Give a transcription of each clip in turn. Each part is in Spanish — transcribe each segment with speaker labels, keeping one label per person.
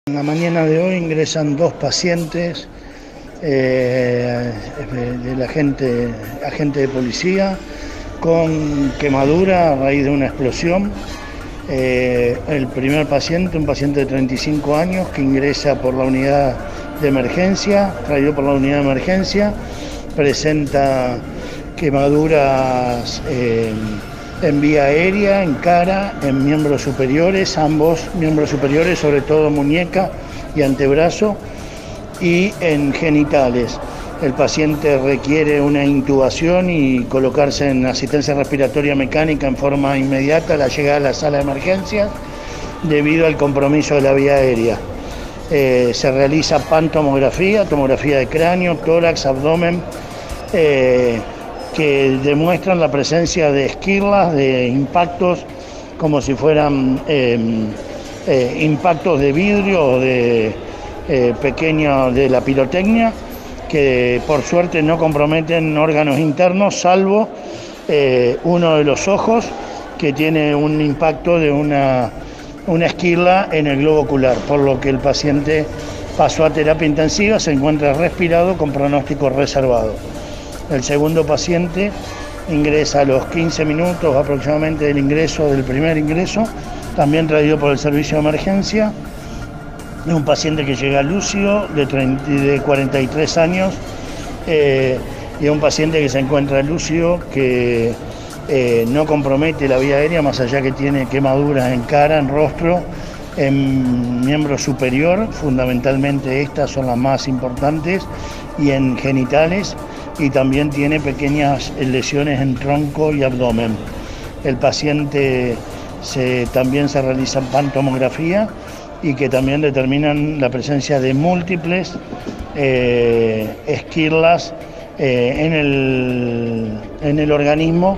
Speaker 1: En la mañana de hoy ingresan dos pacientes del agente de policía con quemadura a raíz de una explosión. El primer paciente, un paciente de 35 años que ingresa por la unidad de emergencia, traído por la unidad de emergencia, presenta quemaduras en vía aérea, en cara, en miembros superiores, ambos miembros superiores, sobre todo muñeca y antebrazo, y en genitales. El paciente requiere una intubación y colocarse en asistencia respiratoria mecánica en forma inmediata a la llegada a la sala de emergencias debido al compromiso de la vía aérea. Se realiza pantomografía, tomografía de cráneo, tórax, abdomen, que demuestran la presencia de esquirlas, de impactos como si fueran impactos de vidrio o de pequeños de la pirotecnia, que por suerte no comprometen órganos internos, salvo uno de los ojos, que tiene un impacto de una esquirla en el globo ocular, por lo que el paciente pasó a terapia intensiva, se encuentra respirado con pronóstico reservado. El segundo paciente ingresa a los 15 minutos aproximadamente del primer ingreso, también traído por el servicio de emergencia. Es un paciente que llega lúcido, de 43 años, y es un paciente que se encuentra lúcido, que no compromete la vía aérea, más allá que tiene quemaduras en cara, en rostro, en miembro superior, fundamentalmente estas son las más importantes, y en genitales, y también tiene pequeñas lesiones en tronco y abdomen. El paciente también se realiza pantomografía y que también determinan la presencia de múltiples esquirlas en el organismo,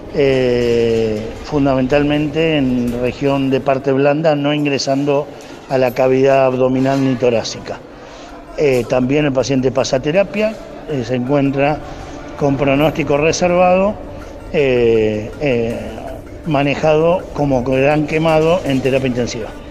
Speaker 1: fundamentalmente en región de parte blanda, no ingresando a la cavidad abdominal ni torácica. También el paciente pasa terapia, se encuentra con pronóstico reservado, manejado como gran quemado en terapia intensiva.